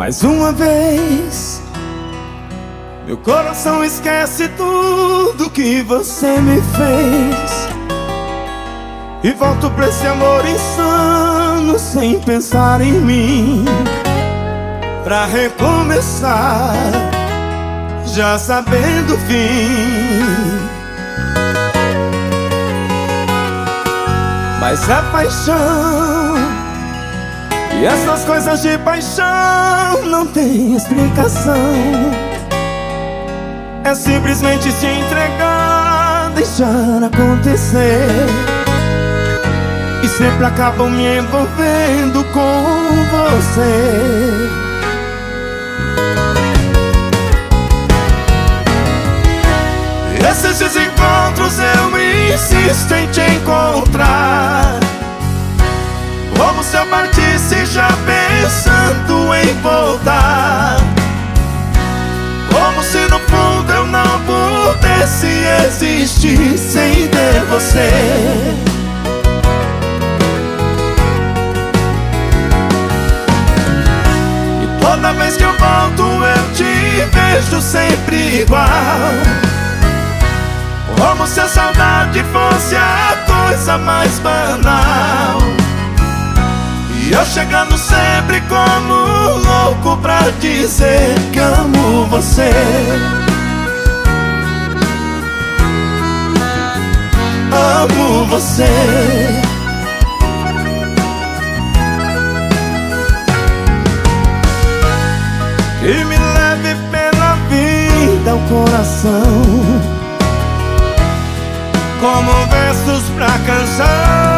Mais uma vez, meu coração esquece tudo que você me fez e volto pra esse amor insano sem pensar em mim, pra recomeçar, já sabendo o fim. Mas é paixão, e essas coisas de paixão não tem explicação. É simplesmente se entregar, deixar acontecer, e sempre acabam me envolvendo com você. Esses desencontros eu insisto em te encontrar, como se eu partisse já pensando em voltar, como se no fundo eu não pudesse existir sem ter você. E toda vez que eu volto eu te vejo sempre igual, como se a saudade fosse a coisa mais banal, e eu chegando sempre como louco pra dizer que amo você. Amo você. Que me leve pela vida ao coração, como versos pra canção.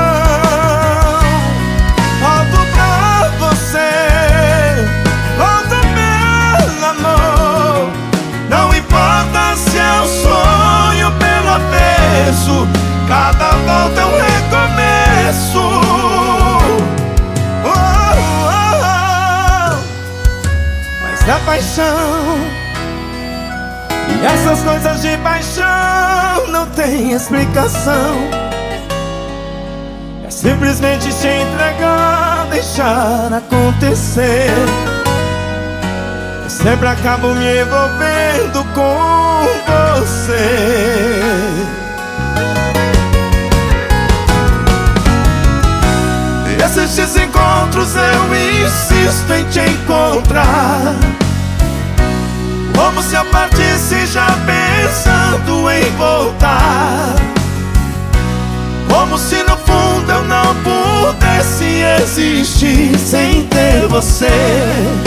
Volto pra você, volto pelo amor. Não importa se é um sonho pelo avesso, cada volta é um recomeço. Mas é paixão, e essas coisas de paixão não tem explicação. É simplesmente se entregar, deixar acontecer. Eu sempre acabo me envolvendo com você. Esses desencontros eu insisto em te encontrar, como se eu partisse já pensando em voltar, como se no fundo eu não pudesse existir sem ter você.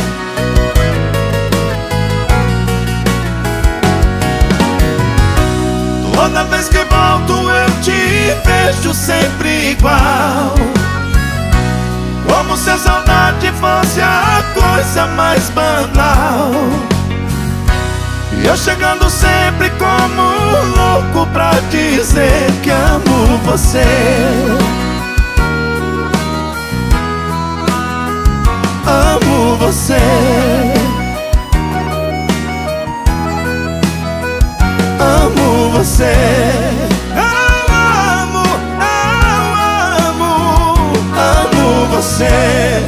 Toda vez que volto eu te vejo sempre igual, como se a saudade fosse a coisa mais banal, e eu chegando sempre como louco pra dizer que amo você. Amo você. Amo você. Eu amo você.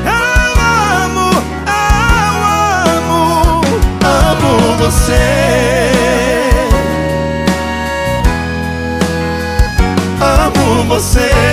Você. Amo você.